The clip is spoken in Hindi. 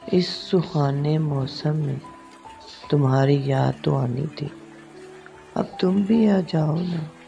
इस सुहाने मौसम में तुम्हारी याद तो आनी थी, अब तुम भी आ जाओ ना।